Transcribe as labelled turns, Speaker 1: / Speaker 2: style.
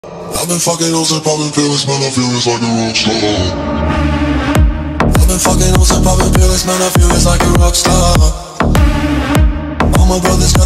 Speaker 1: I've been fucking hoes and popping pills, man, I feel it's like a rock star. I've been fucking hoes and popping pills, man, I feel it's like a rock star. All my brothers